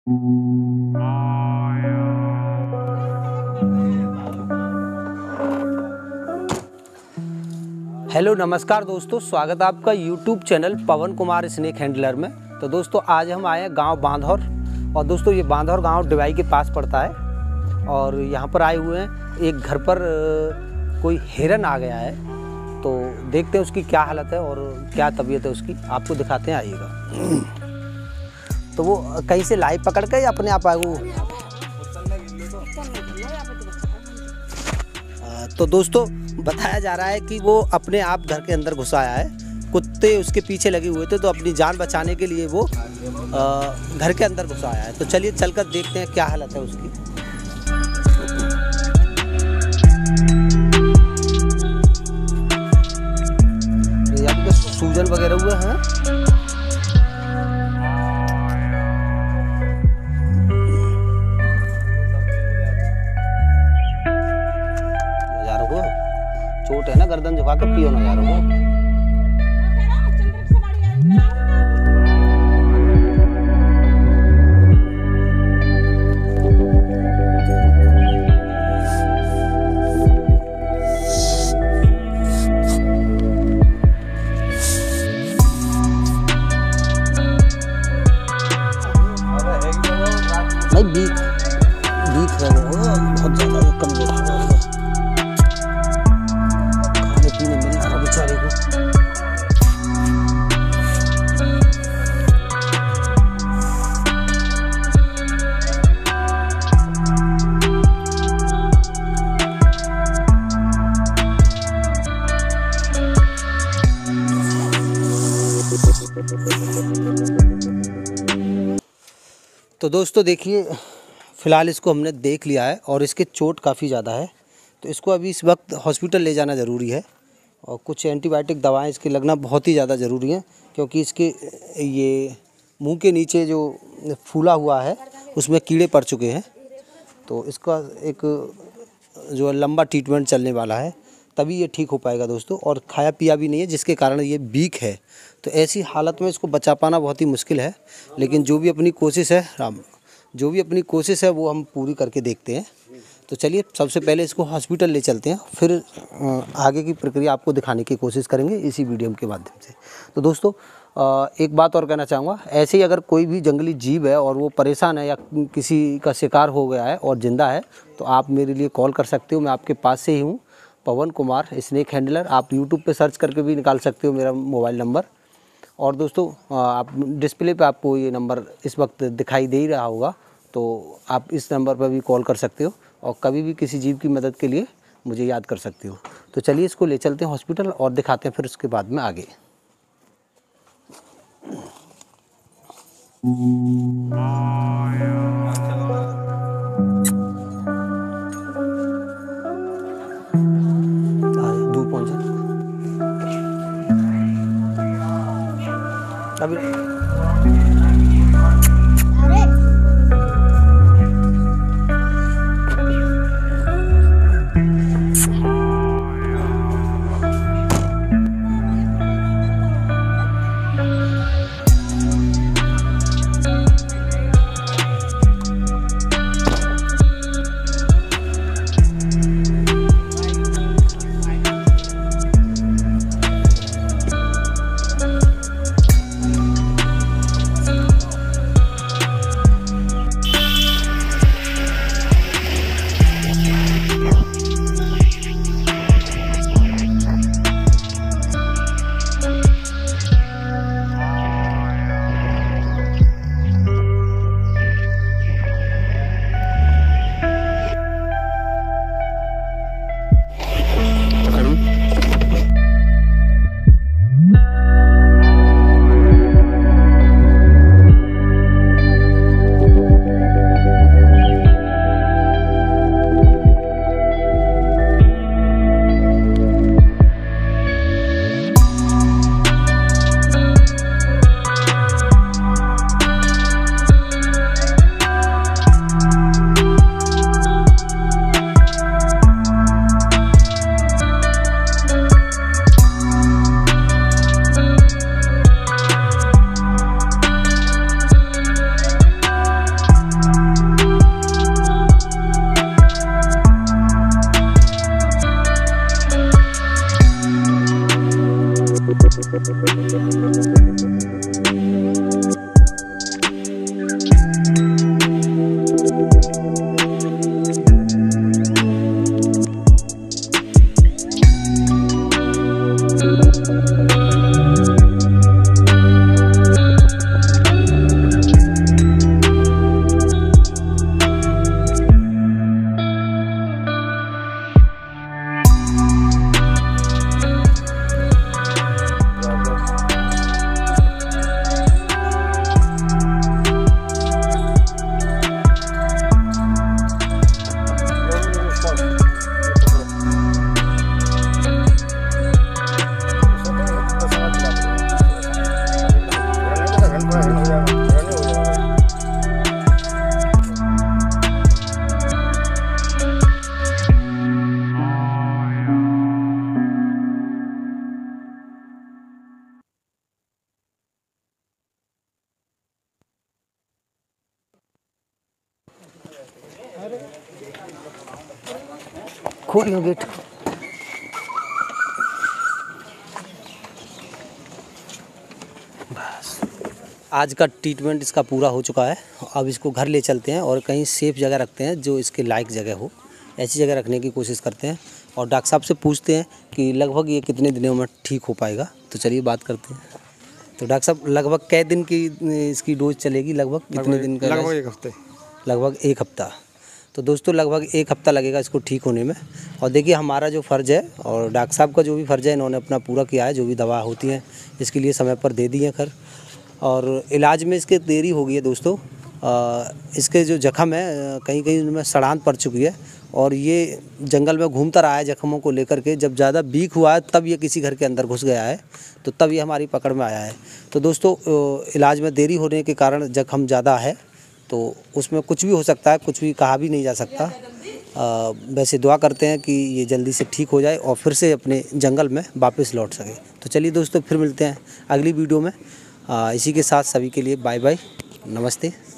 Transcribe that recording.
Hello नमस्कार दोस्तों, स्वागत है आपका YouTube channel Pawan Kumar snake handler में। तो दोस्तों आज हम आए हैं गांव बांधौर, और दोस्तों ये बांधौर गांव डिवाई के पास पड़ता है। और यहाँ पर आए हुए हैं, एक घर पर कोई हिरन आ गया है। तो देखते हैं उसकी क्या हालत है और क्या तबीयत है उसकी, आपको दिखाते हैं, आइएगा। तो वो कहीं से लाइव पकड़ के या अपने आप आए वो? तो दोस्तों बताया जा रहा है कि वो अपने आप घर के अंदर घुस आया है। कुत्ते उसके पीछे लगे हुए थे, तो अपनी जान बचाने के लिए वो घर के अंदर घुस आया है। तो चलिए चलकर देखते हैं क्या हालत है उसकी। यहाँ पे सूजन वगैरह हुए हैं। चोट है ना, गर्दन झुका के पियो ना यार वो। भाई बीक है वो, बहुत ज्यादा कमजोर है। तो दोस्तों देखिए, फ़िलहाल इसको हमने देख लिया है और इसके चोट काफ़ी ज़्यादा है। तो इसको अभी इस वक्त हॉस्पिटल ले जाना ज़रूरी है, और कुछ एंटीबायोटिक दवाएं इसके लगना बहुत ही ज़्यादा ज़रूरी है, क्योंकि इसके ये मुंह के नीचे जो फूला हुआ है उसमें कीड़े पड़ चुके हैं। तो इसका एक जो लंबा ट्रीटमेंट चलने वाला है, तभी ये ठीक हो पाएगा दोस्तों। और खाया पिया भी नहीं है, जिसके कारण ये वीक है। तो ऐसी हालत में इसको बचा पाना बहुत ही मुश्किल है, लेकिन जो भी अपनी कोशिश है वो हम पूरी करके देखते हैं। तो चलिए सबसे पहले इसको हॉस्पिटल ले चलते हैं, फिर आगे की प्रक्रिया आपको दिखाने की कोशिश करेंगे इसी वीडियो के माध्यम से। तो दोस्तों एक बात और कहना चाहूँगा, ऐसे ही अगर कोई भी जंगली जीव है और वो परेशान है या किसी का शिकार हो गया है और ज़िंदा है, तो आप मेरे लिए कॉल कर सकते हो। मैं आपके पास से ही हूँ, पवन कुमार स्नेक हैंडलर। आप यूट्यूब पे सर्च करके भी निकाल सकते हो मेरा मोबाइल नंबर। और दोस्तों आप डिस्प्ले पे आपको ये नंबर इस वक्त दिखाई दे ही रहा होगा, तो आप इस नंबर पर भी कॉल कर सकते हो, और कभी भी किसी जीव की मदद के लिए मुझे याद कर सकते हो। तो चलिए इसको ले चलते हैं हॉस्पिटल और दिखाते हैं फिर उसके बाद में आगे। दूर पहुँचे अभी। खोलियो गेट। बस आज का ट्रीटमेंट इसका पूरा हो चुका है। अब इसको घर ले चलते हैं और कहीं सेफ जगह रखते हैं, जो इसके लायक जगह हो, ऐसी जगह रखने की कोशिश करते हैं। और डॉक्टर साहब से पूछते हैं कि लगभग ये कितने दिनों में ठीक हो पाएगा। तो चलिए बात करते हैं। तो डॉक्टर साहब लगभग कै दिन की इसकी डोज चलेगी? लगभग कितने दिन का? लगभग 1 हफ्ते। लगभग 1 हफ्ता। तो दोस्तों लगभग 1 हफ्ता लगेगा इसको ठीक होने में। और देखिए हमारा जो फ़र्ज़ है और डॉक्टर साहब का जो भी फ़र्ज़ है, इन्होंने अपना पूरा किया है। जो भी दवा होती है इसके लिए समय पर दे दी है खैर। और इलाज में इसके देरी हो गई है दोस्तों। इसके जो ज़ख्म है कहीं कहीं उनमें सड़ांत पड़ चुकी है और ये जंगल में घूमता रहा है ज़ख्मों को लेकर के। जब ज़्यादा वीक हुआ है तब ये किसी घर के अंदर घुस गया है, तो तब ये हमारी पकड़ में आया है। तो दोस्तों इलाज में देरी होने के कारण ज़ख्म ज़्यादा है, तो उसमें कुछ भी हो सकता है, कुछ भी कहा भी नहीं जा सकता। वैसे दुआ करते हैं कि ये जल्दी से ठीक हो जाए और फिर से अपने जंगल में वापस लौट सके। तो चलिए दोस्तों फिर मिलते हैं अगली वीडियो में। इसी के साथ सभी के लिए बाय बाय, नमस्ते।